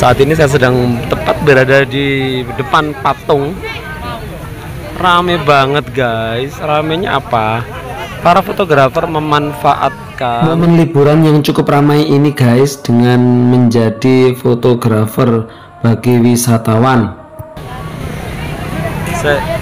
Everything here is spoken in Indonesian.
Saat ini saya sedang tepat berada di depan patung. Rame banget guys. Ramenya apa? Para fotografer memanfaatkan momen liburan yang cukup ramai ini guys dengan menjadi fotografer bagi wisatawan.